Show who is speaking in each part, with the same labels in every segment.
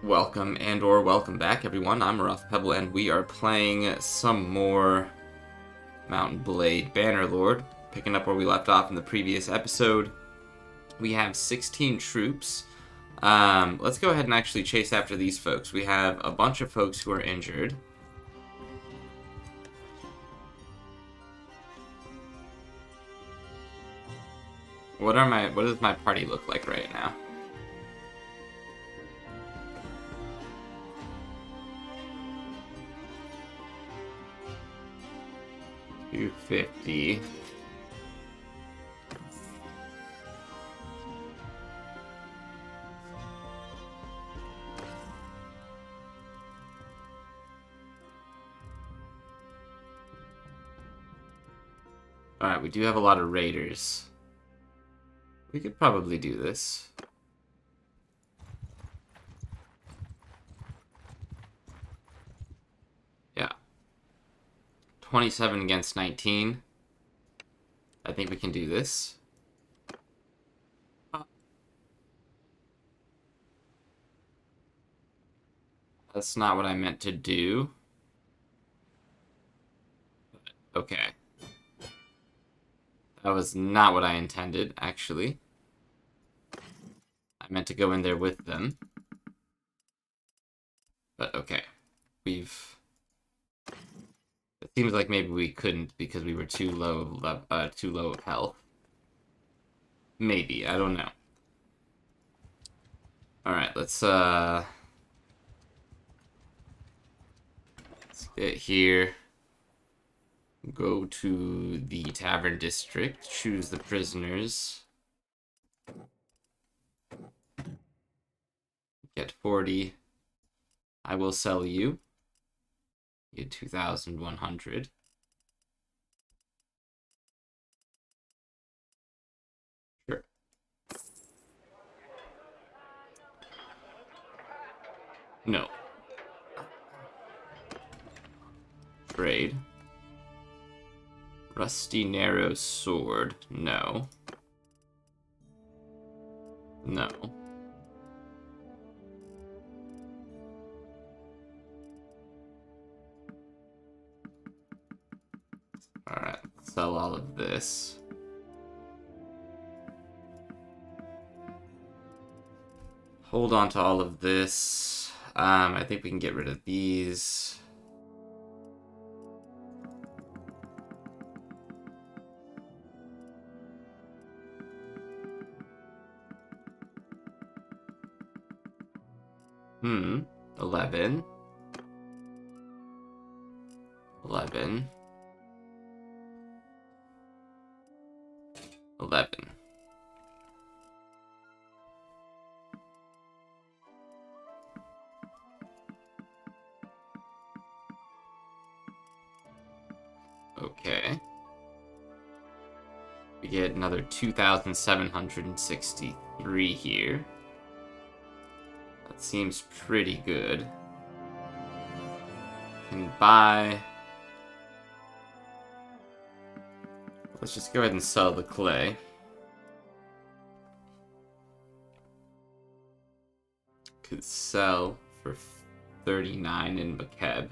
Speaker 1: Welcome and/or welcome back, everyone. I'm Pebble, and we are playing some more Mountain Blade Bannerlord, picking up where we left off in the previous episode. We have 16 troops. Let's go ahead and actually chase after these folks. We have a bunch of folks who are injured. What does my party look like right now? $250. Alright, we do have a lot of raiders. We could probably do this. Yeah. 27 against 19. I think we can do this. That's not what I meant to do. Okay. That was not what I intended, actually. I meant to go in there with them. But okay. It seems like maybe we couldn't because we were too low of health. Maybe, I don't know. Alright, let's get here. Go to the Tavern District, choose the prisoners. Get 40. I will sell you. Get 2,100. Sure. No. Trade. Rusty narrow sword. No. No. Alright, sell all of this. Hold on to all of this. I think we can get rid of these. Hmm. 11. 11. 11. Okay. We get another 2,763 here. That seems pretty good. Can buy... Let's just go ahead and sell the clay. Could sell for 39 in Pebble.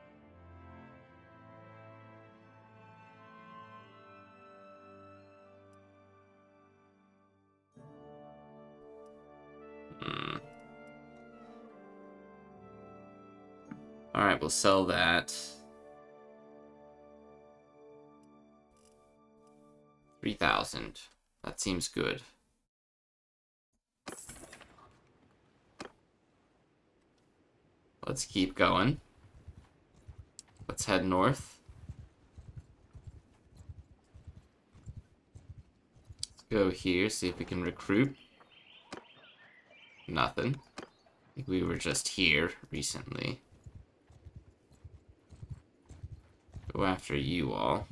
Speaker 1: Alright, we'll sell that. 3,000. That seems good. Let's keep going. Let's head north. Let's go here, see if we can recruit. Nothing. I think we were just here recently. Go after you all.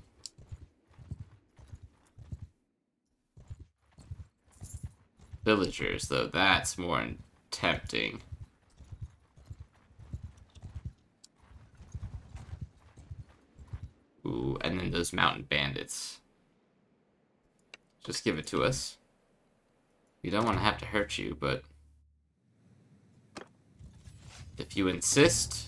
Speaker 1: Villagers, though, that's more tempting. Ooh, and then those mountain bandits. Just give it to us. We don't want to have to hurt you, but If you insist.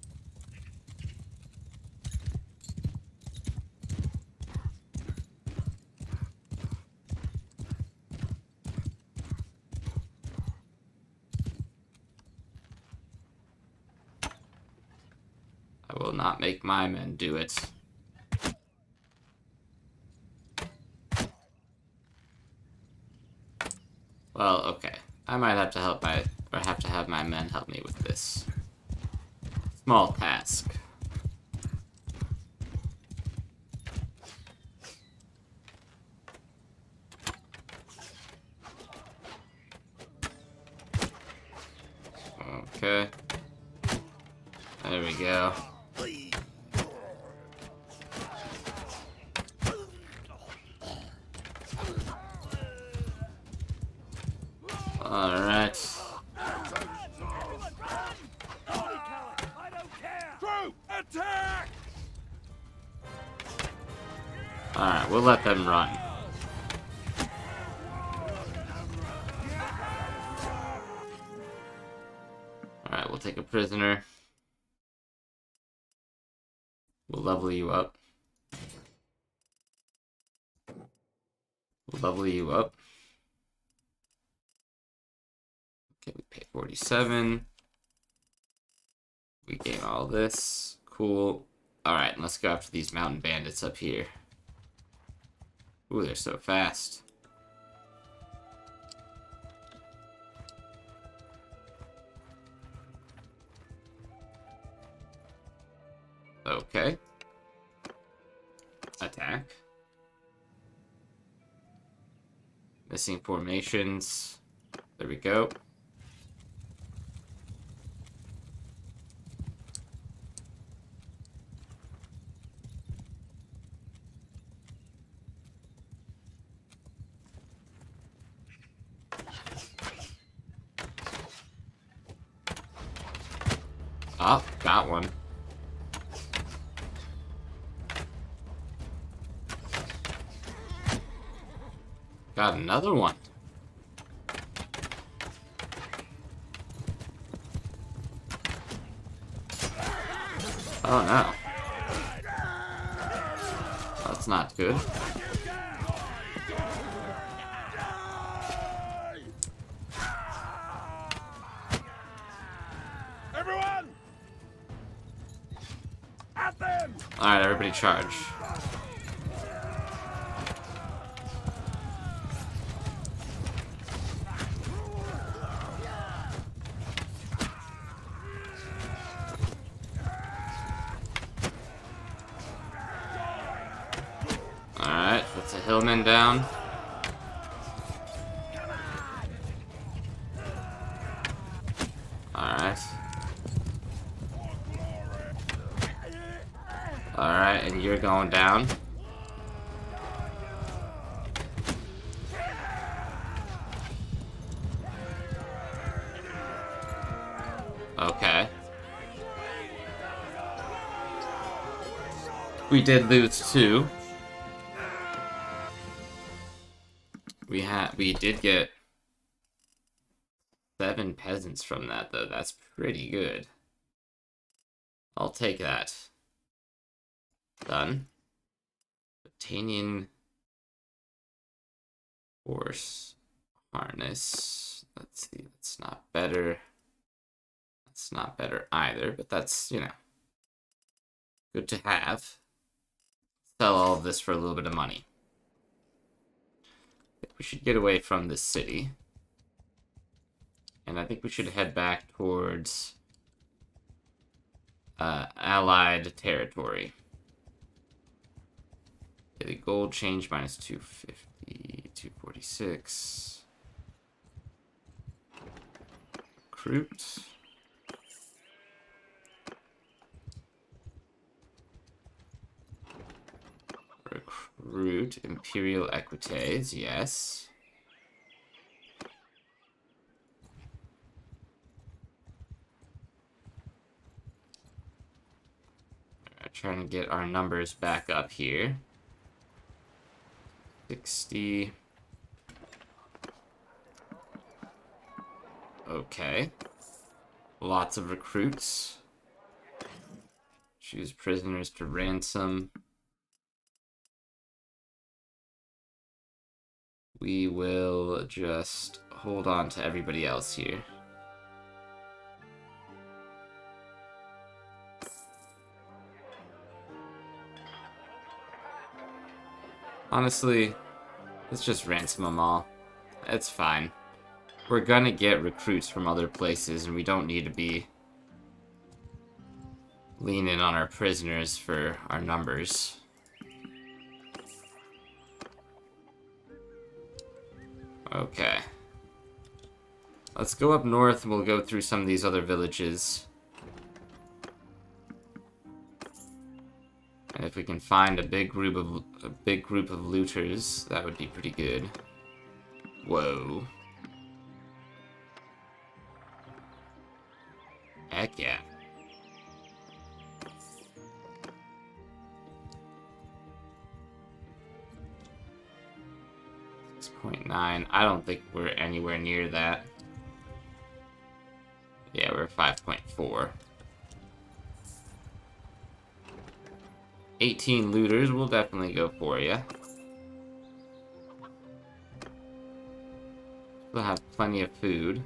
Speaker 1: I will not make my men do it. Well, okay. I might have to have my men help me with this small task. Okay. There we go. Alright. Alright, we'll let them run. Alright, we'll take a prisoner. We'll level you up. We'll level you up. Okay, we pay 47. We gain all this. Cool. Alright, let's go after these mountain bandits up here. Ooh, they're so fast. Okay. Attack. Missing formations. There we go. Oh, got one. Got another one. Oh no. That's not good.
Speaker 2: Everyone! At them!
Speaker 1: Alright, everybody charge. Alright, that's a hillman down. Alright. Alright, and you're going down. Okay. We did lose 2. We did get 7 peasants from that, though. That's pretty good. I'll take that. Done. Botanian horse harness. Let's see, that's not better. That's not better either, but that's, you know, good to have. Sell all of this for a little bit of money. We should get away from this city. And I think we should head back towards Allied territory. Daily gold change minus 250, 246. Recruit. Recruit Imperial Equites, yes. Trying to get our numbers back up here. 60. Okay. lots of recruits. Choose prisoners to ransom. We will just hold on to everybody else here. Honestly, let's just ransom them all. It's fine. We're gonna get recruits from other places, and we don't need to be leaning on our prisoners for our numbers. Okay. Let's go up north and we'll go through some of these other villages. And if we can find a big group of looters, that would be pretty good. Whoa. Heck yeah. 6.9. I don't think we're anywhere near that. Yeah, we're 5.4. 18 looters will definitely go for you. We'll have plenty of food.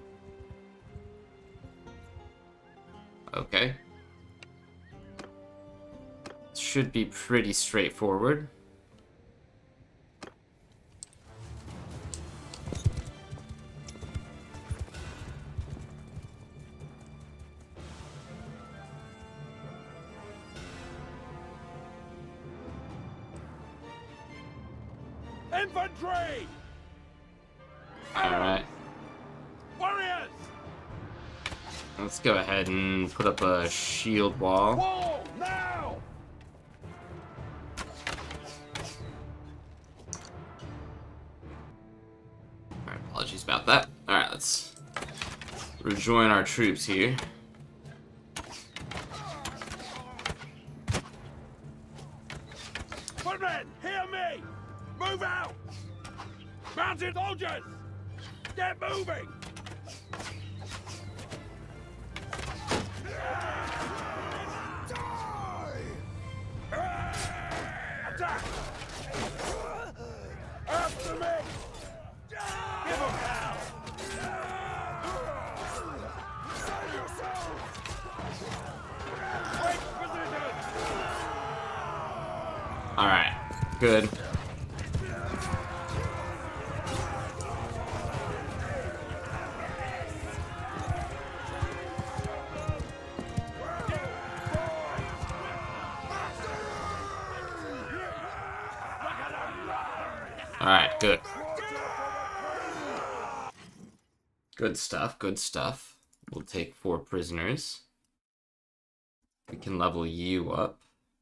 Speaker 1: Okay. Should be pretty straightforward.
Speaker 2: Infantry!
Speaker 1: Alright.
Speaker 2: Warriors!
Speaker 1: Let's go ahead and put up a shield wall.
Speaker 2: Wall, now!
Speaker 1: Alright, apologies about that. Alright, let's rejoin our troops here.
Speaker 2: Footmen, hear me! Move out! Mounted soldiers! Get moving! Attack! After me! Give them hell! Save yourself! Break position!
Speaker 1: Alright, good. Alright, good. Good stuff, good stuff. We'll take 4 prisoners. We can level you up.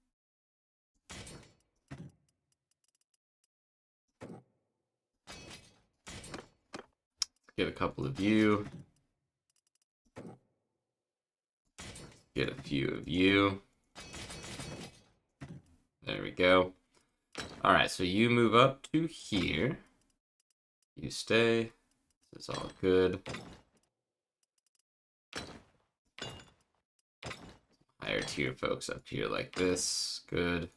Speaker 1: Get a couple of you. Get a few of you. There we go. Alright, so you move up to here. You stay. This is all good. Higher tier folks up here like this. Good.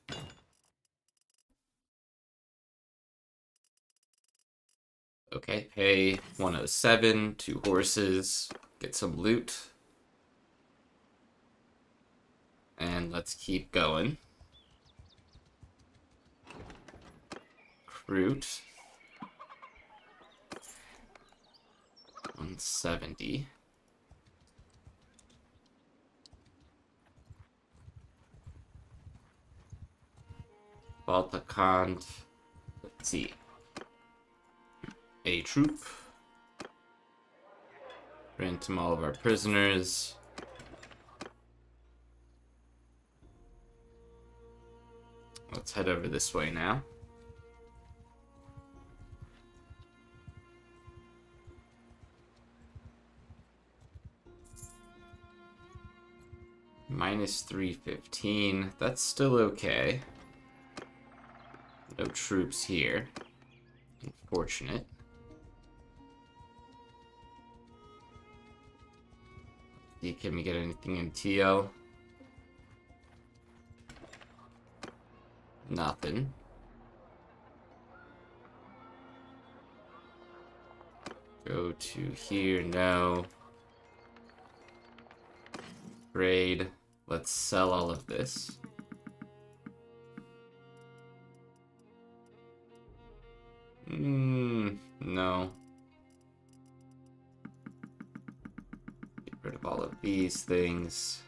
Speaker 1: Okay, pay 107, 2 horses, get some loot. And let's keep going. Recruit. 170. Baltakant. Let's see. A troop. Ransom all of our prisoners. Let's head over this way now. Minus 315. That's still okay. No troops here. Unfortunate. See, can we get anything in TL? Nothing. Go to here, no. Trade. Let's sell all of this. No. Get rid of all of these things.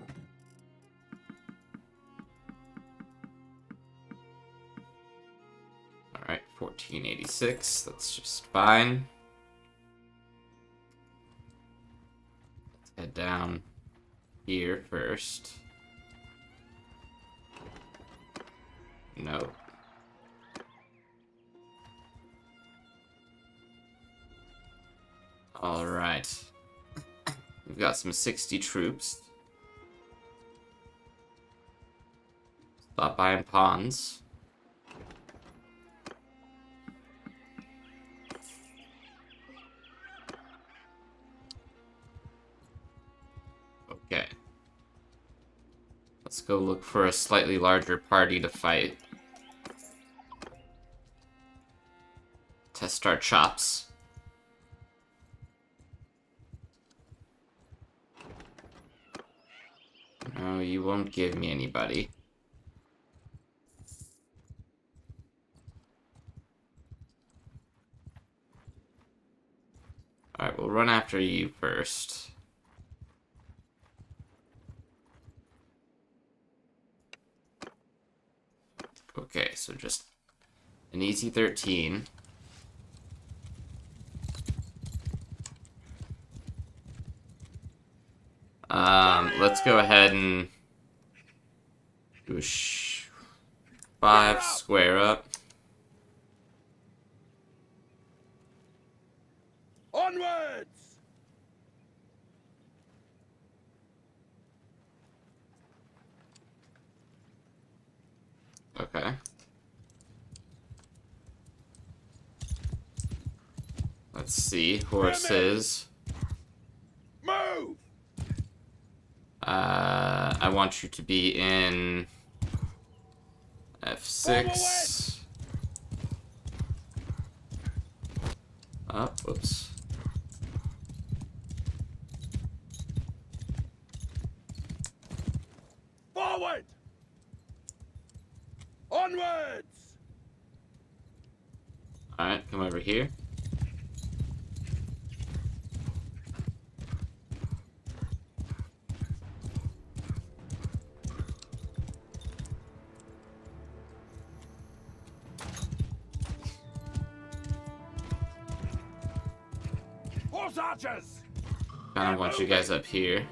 Speaker 1: Alright, 1486. That's just fine. Let's head down here first. No. Alright. We've got some 60 troops. Stop buying pawns. Okay. Let's go look for a slightly larger party to fight. Test our chops. No, you won't give me anybody. Alright, we'll run after you first. Okay, so just an easy 13. Let's go ahead and do a 5 square up.
Speaker 2: Onwards!
Speaker 1: Okay. Let's see. Horses.
Speaker 2: Move!
Speaker 1: I want you to be in F6. Whoops.
Speaker 2: Forward! Onwards!
Speaker 1: Alright, come over here.
Speaker 2: Horse archers!
Speaker 1: Kind of want you guys up here.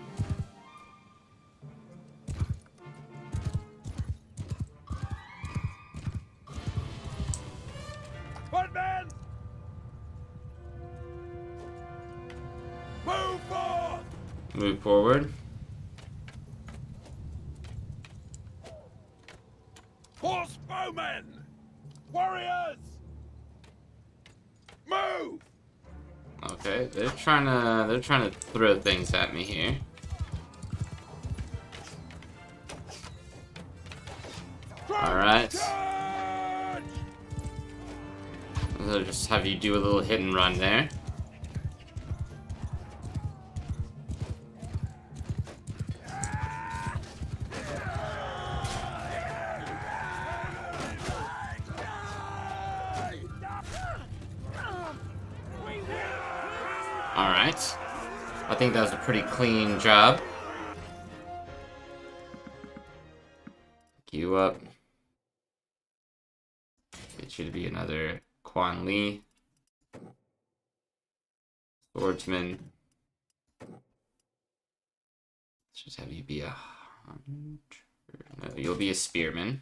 Speaker 2: Footmen! Move forth!
Speaker 1: Move forward.
Speaker 2: Horse bowmen! Warriors! Move!
Speaker 1: Okay, they're trying to throw things at me here. Alright. I'll just have you do a little hit and run there. Alright. I think that was a pretty clean job. Pick you up. Get you to be another Quan Li. Swordsman. Let's just have you be a hunter. No, you'll be a spearman.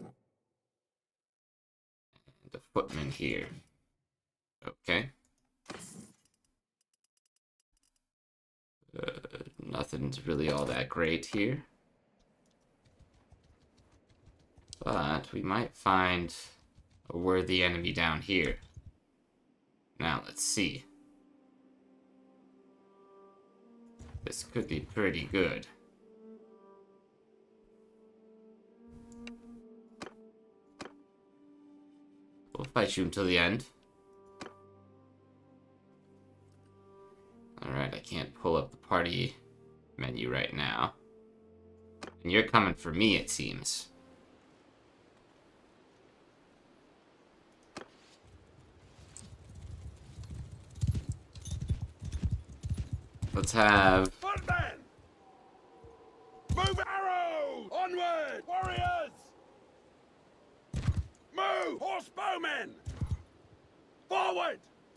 Speaker 1: And a footman here. Okay. Nothing's really all that great here. But we might find a worthy enemy down here. Now, let's see. This could be pretty good. We'll fight you until the end. Alright, I can't pull up the party menu right now. And you're coming for me, it seems. Let's have...
Speaker 2: Warband! Move arrows! Onward! Warriors! Move! Horse bowmen! Forward!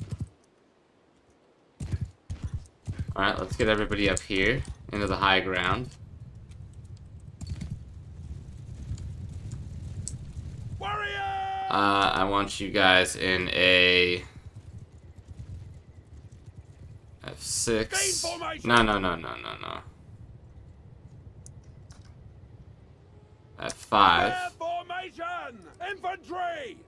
Speaker 1: Alright, let's get everybody up here, into the high ground.
Speaker 2: Warriors!
Speaker 1: I want you guys in a... F6.
Speaker 2: Gain formation!
Speaker 1: No. F5.
Speaker 2: Square formation! Infantry!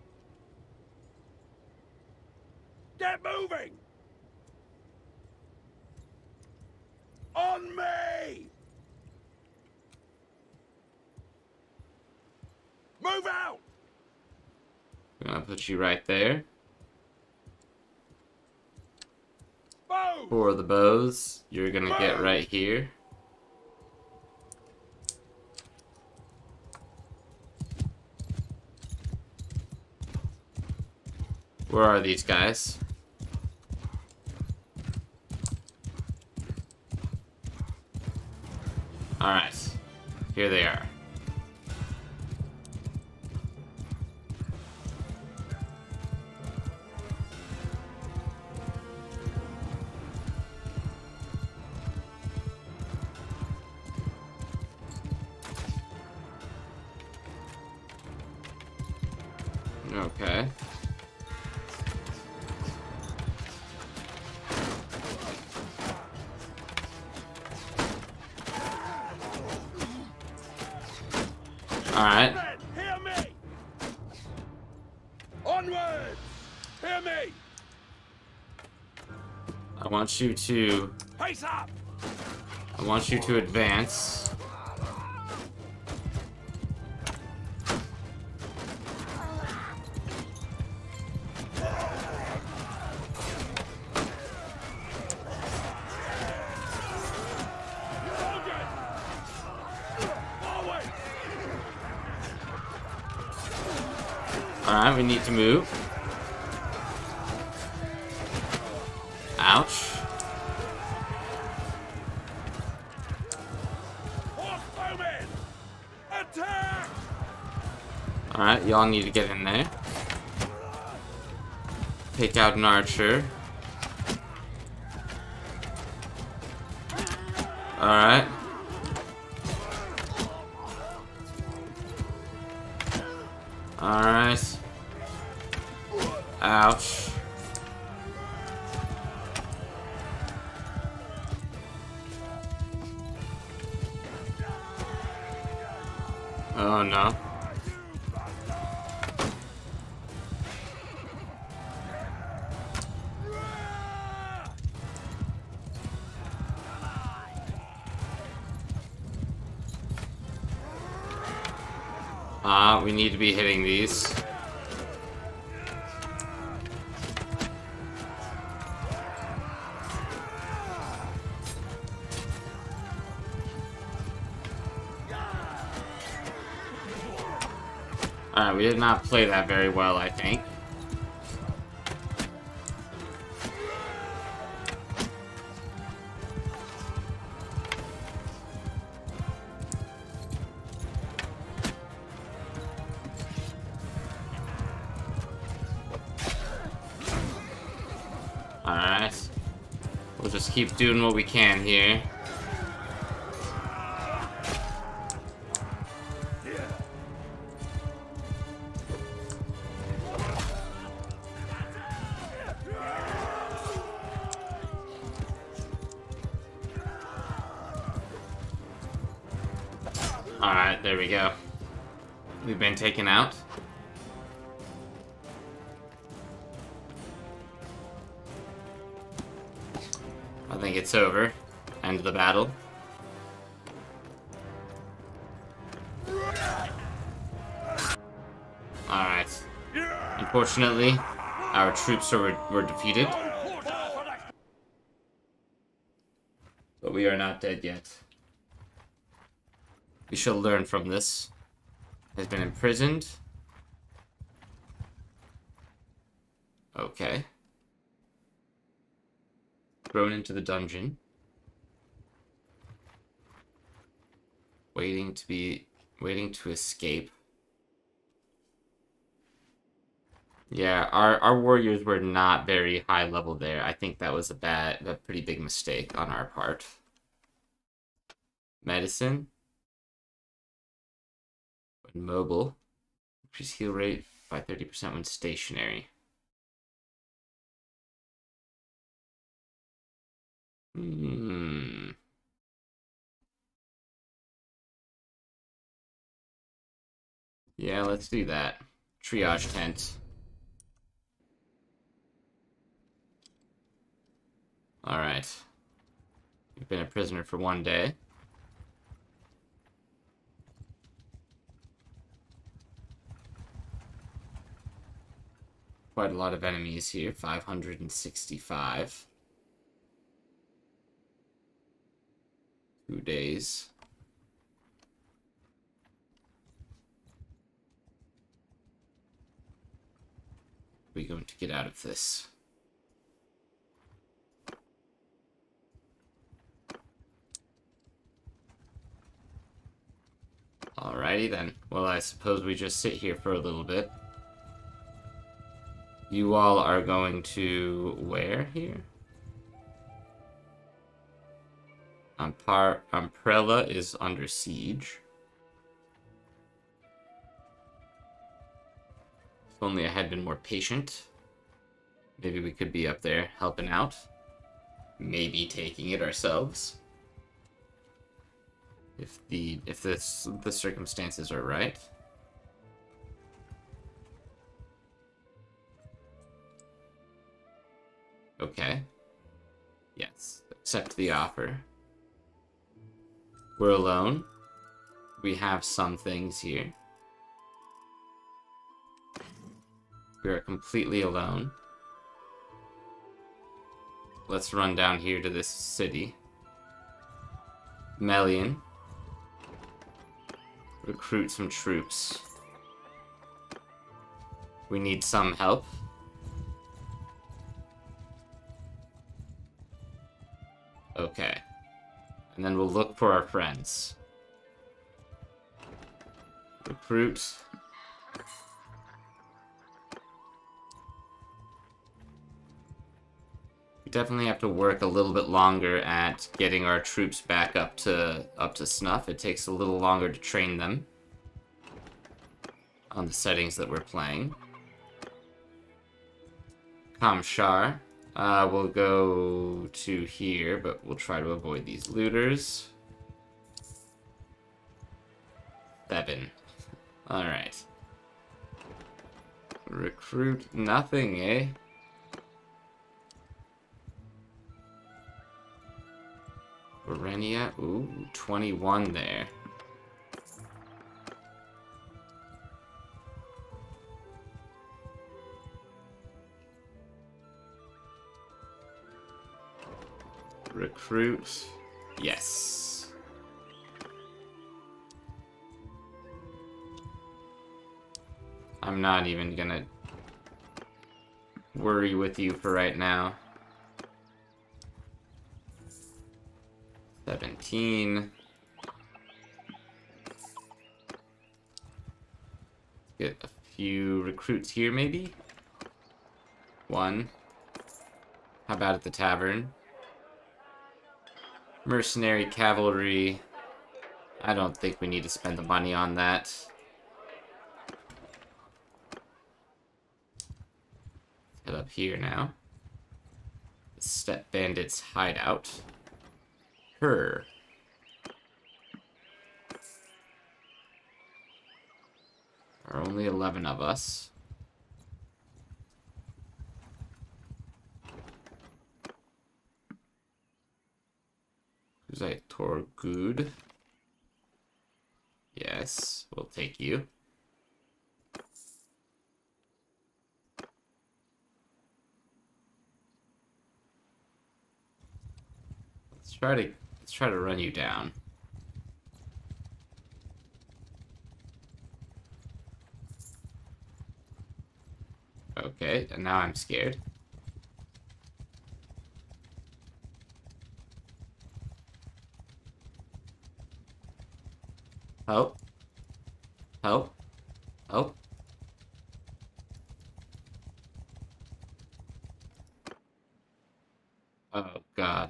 Speaker 2: Get moving! On me! Move out!
Speaker 1: I'm gonna put you right there.
Speaker 2: Bow!
Speaker 1: For the bows, you're gonna get right here. Where are these guys? Alright. Here they are. Okay. Alright.
Speaker 2: Hear me! Onward! Hear me!
Speaker 1: I want you to
Speaker 2: Pace up!
Speaker 1: advance.
Speaker 2: Soldiers! Forward!
Speaker 1: Alright, we need to move. Ouch.
Speaker 2: Horse bowmen! Attack!
Speaker 1: Alright, y'all need to get in there. Take out an archer. Alright. Alright. Ouch. Oh no. We need to be hitting these. Alright, we did not play that very well, I think. Alright. We'll just keep doing what we can here. Alright, there we go. We've been taken out. I think it's over. end the battle. Alright. Unfortunately, our troops were defeated. But we are not dead yet. We shall learn from this. Has been imprisoned. Okay. Thrown into the dungeon. Waiting to escape. Yeah, our warriors were not very high level there. I think that was a pretty big mistake on our part. Medicine. When mobile. Increase heal rate by 30% when stationary. Yeah, let's do that. Triage tent. Alright. You've been a prisoner for 1 day. Quite a lot of enemies here. 565. 2 days. We're going to get out of this. Alrighty then. Well, I suppose we just sit here for a little bit. You all are going to where here? Umbrella is under siege. If only I had been more patient. Maybe we could be up there helping out. Maybe taking it ourselves. If the circumstances are right. Okay. Yes. Accept the offer. We're alone. We have some things here. We are completely alone. Let's run down here to this city. Melian. Recruit some troops. We need some help. Okay. And then we'll look for our friends. Recruit. We definitely have to work a little bit longer at getting our troops back up to snuff. It takes a little longer to train them on the settings that we're playing. Kamshar. We'll go to here, but we'll try to avoid these looters. 7. Alright. Recruit nothing, eh? Orenia, ooh, 21 there. Recruit. Yes. I'm not even gonna worry with you for right now. 17. Get a few recruits here, maybe? 1. How about at the tavern? Mercenary cavalry. I don't think we need to spend the money on that. Head up here now. The Steppe Bandits hideout. Her. There are only 11 of us. Who's that? Torgud. Yes, we'll take you. Let's try to run you down. Okay, and now I'm scared. Help. Help. Help. Oh, God.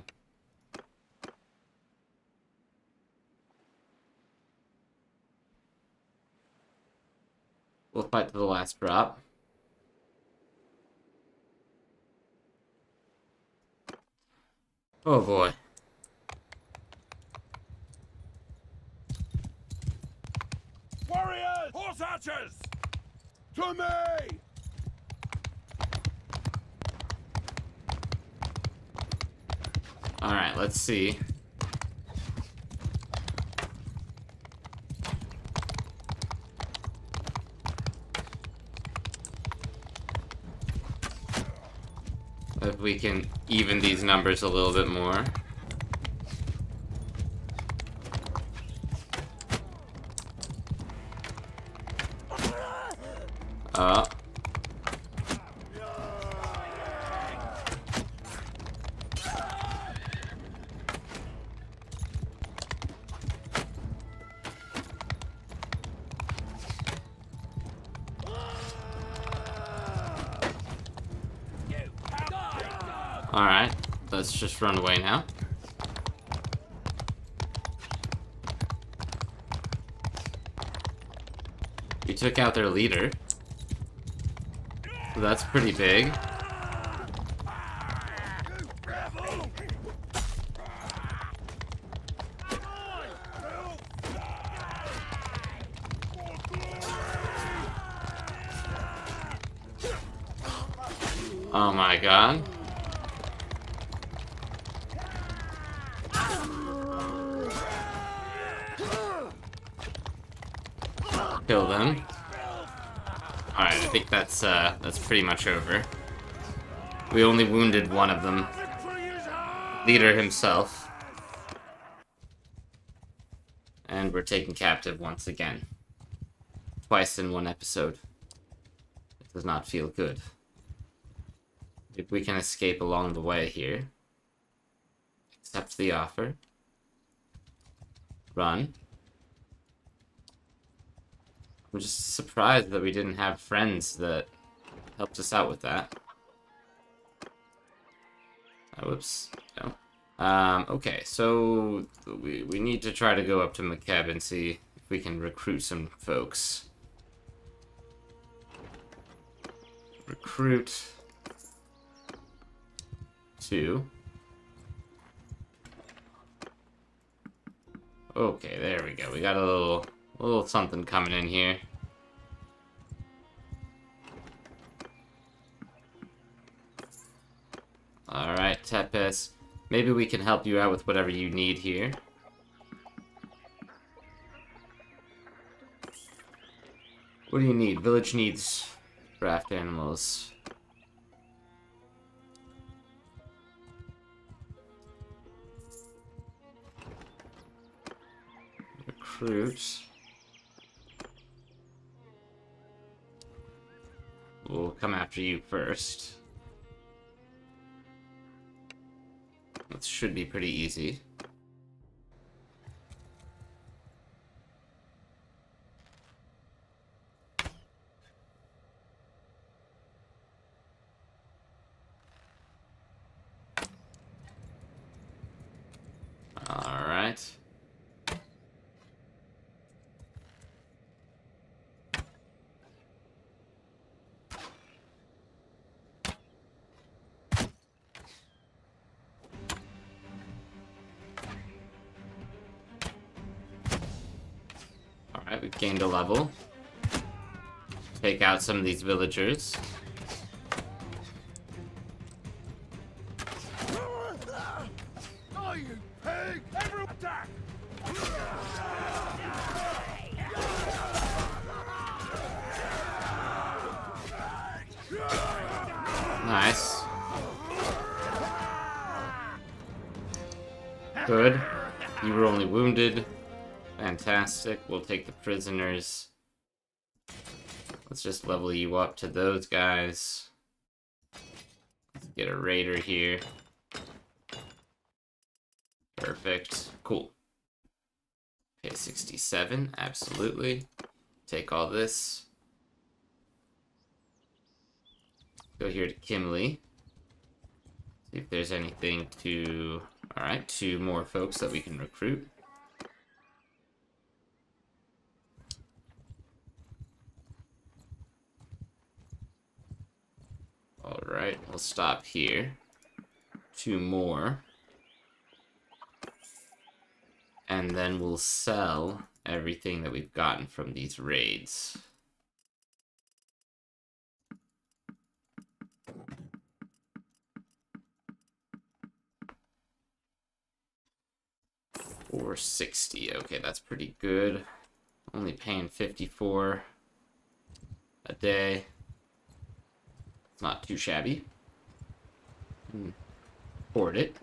Speaker 1: We'll fight to the last drop. Oh, boy.
Speaker 2: Warriors! Horse archers! To me!
Speaker 1: Alright, let's see. If we can even these numbers a little bit more. Alright, let's just run away now. We took out their leader. So that's pretty big. Oh my god. Kill them. Alright, I think that's pretty much over. We only wounded one of them. Leader himself. And we're taken captive once again. Twice in one episode. It does not feel good. If we can escape along the way here. Accept the offer. Run. I'm just surprised that we didn't have friends that helped us out with that. Whoops. No. Okay, so we need to try to go up to McKeb and see if we can recruit some folks. Recruit 2. Okay, there we go. We got a little something coming in here. Alright, Tepes. Maybe we can help you out with whatever you need here. What do you need? Village needs draft animals. Recruit. We'll come after you first. That should be pretty easy. All right. Alright, we've gained a level. Take out some of these villagers.
Speaker 2: Oh, you pig! Everyone! Attack!
Speaker 1: Nice. Good. You were only wounded. Fantastic. We'll take the prisoners. Let's just level you up to those guys. Let's get a raider here. Perfect. Cool. Pay 67. Absolutely. Take all this. Go here to Kimley. See if there's anything to... Alright, 2 more folks that we can recruit. Alright, we'll stop here. 2 more. And then we'll sell everything that we've gotten from these raids. $460. Okay, that's pretty good. Only paying 54 a day. It's not too shabby. Hoard it.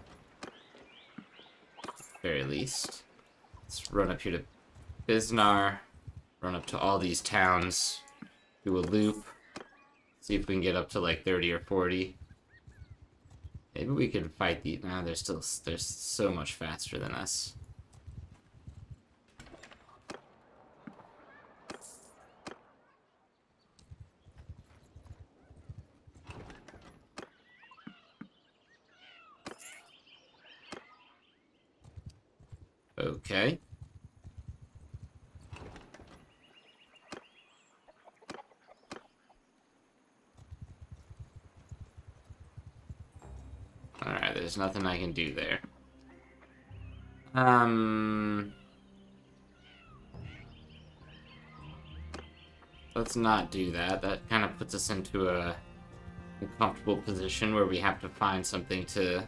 Speaker 1: At the very least. Let's run up here to Biznar. Run up to all these towns. Do a loop. See if we can get up to like 30 or 40. Maybe we could fight the... Nah, they're so much faster than us. Okay. Alright, there's nothing I can do there. Let's not do that. That kind of puts us into a uncomfortable position where we have to find something to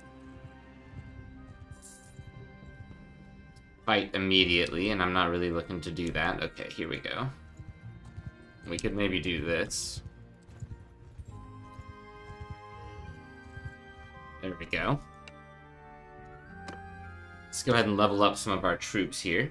Speaker 1: fight immediately, and I'm not really looking to do that. Okay, here we go. We could maybe do this. There we go. Let's go ahead and level up some of our troops here.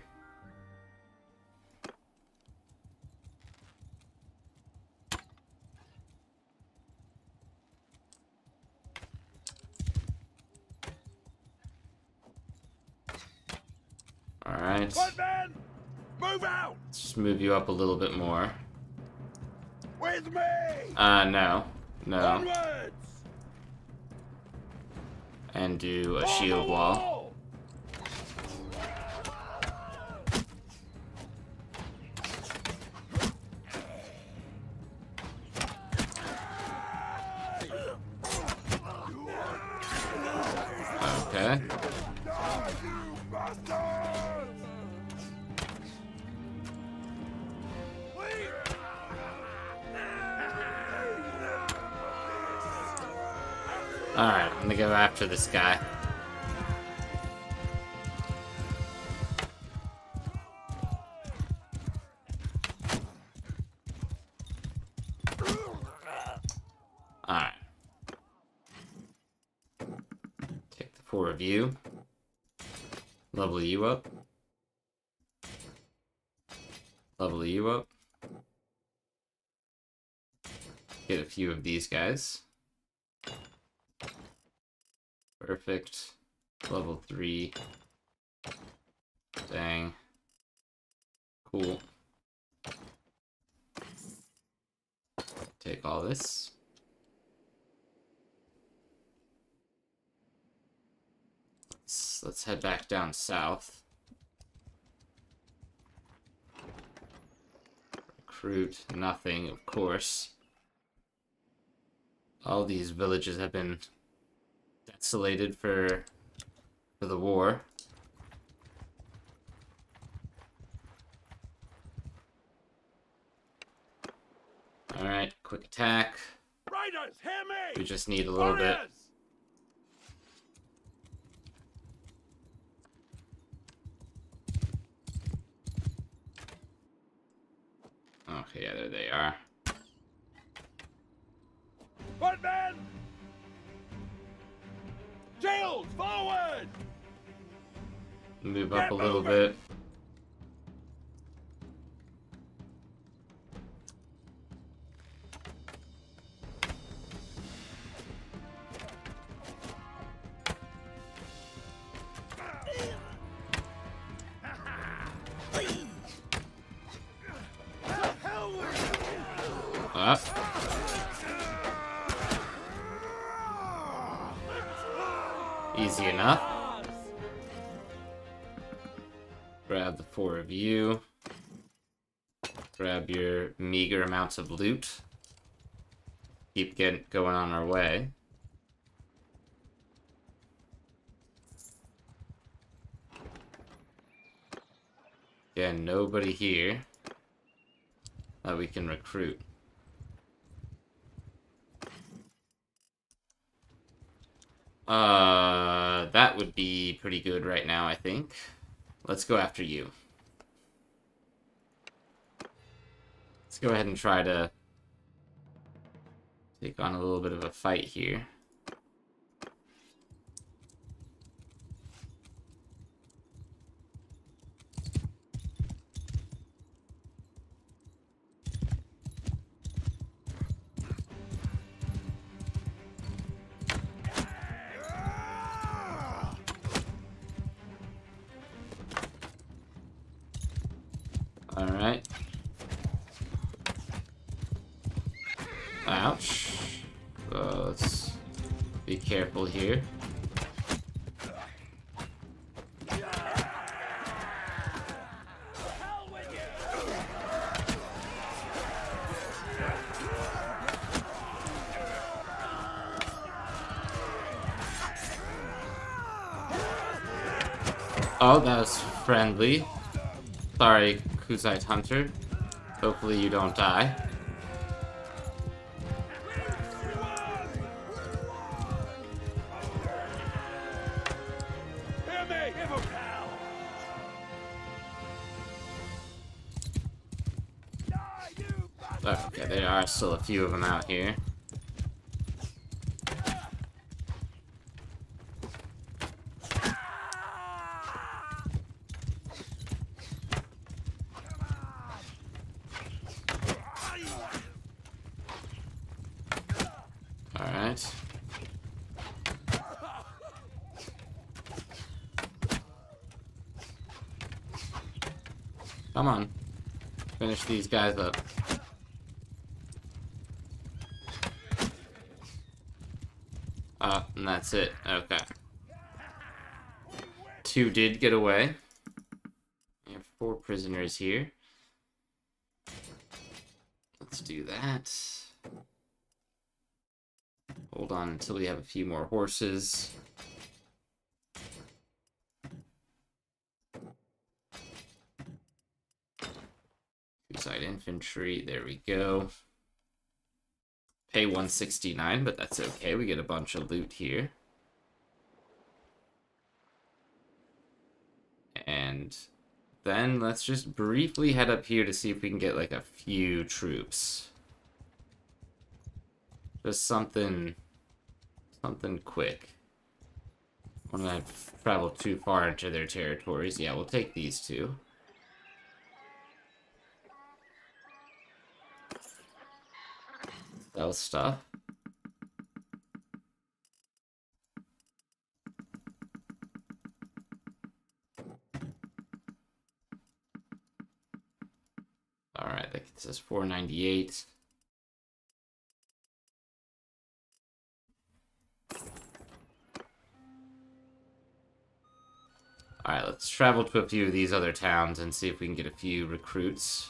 Speaker 1: Alright.
Speaker 2: Warband! Move out!
Speaker 1: Let's just move you up a little bit more.
Speaker 2: With me!
Speaker 1: No. No.
Speaker 2: Onwards!
Speaker 1: And do a shield wall. Okay. Alright, I'm gonna go after this guy. Alright. Take the 4 of you. Level you up. Level you up. Get a few of these guys. Perfect. Level 3. Dang. Cool. Take all this. Let's head back down south. Recruit nothing, of course. All these villages have been desolated for the war. Alright, quick attack.
Speaker 2: Riders, hear me!
Speaker 1: We just need a little bit. Okay, yeah, there they are.
Speaker 2: Front man! Shields, forward!
Speaker 1: Move up a little bit. Up. Easy enough. Grab the 4 of you. Grab your meager amounts of loot. Keep going on our way. Again, nobody here that we can recruit. That would be pretty good right now, I think. Let's go after you. Let's go ahead and try to take on a little bit of a fight here. Alright. Ouch. Let's be careful here. Oh, that was friendly. Sorry, Kuzite Hunter. Hopefully you don't die. Okay, there are still a few of them out here. Alright. Come on. Finish these guys up. And that's it. Okay. 2 did get away. We have 4 prisoners here. Let's do that. Hold on until we have a few more horses. Suicide infantry, there we go. Pay 169, but that's okay. We get a bunch of loot here. And then let's just briefly head up here to see if we can get like a few troops. Just something quick. I don't want to travel too far into their territories. Yeah, we'll take these 2. Sell stuff. Alright, that says 498. Alright, let's travel to a few of these other towns and see if we can get a few recruits.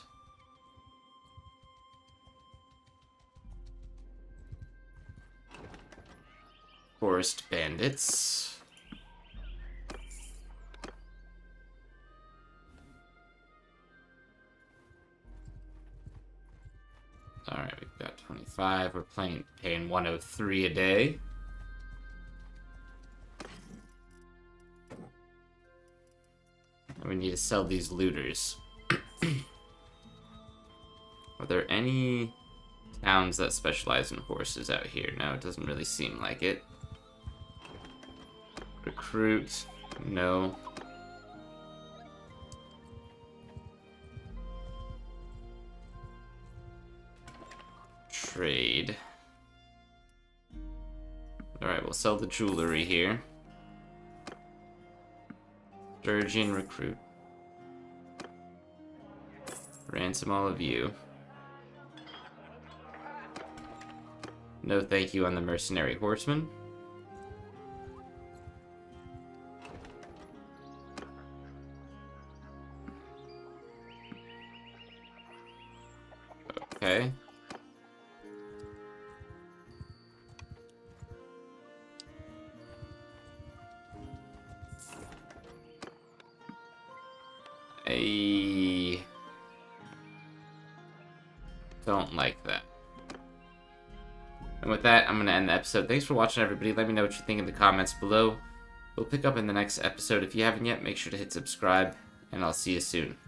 Speaker 1: Forest bandits. Alright, we've got 25. We're paying 103 a day. And we need to sell these looters. Are there any towns that specialize in horses out here? No, it doesn't really seem like it. Recruit. No. Trade. Alright, we'll sell the jewelry here. Sturgeon recruit. Ransom all of you. No thank you on the mercenary horseman. Okay. I don't like that. And with that, I'm going to end the episode. Thanks for watching, everybody. Let me know what you think in the comments below. We'll pick up in the next episode. If you haven't yet, make sure to hit subscribe, and I'll see you soon.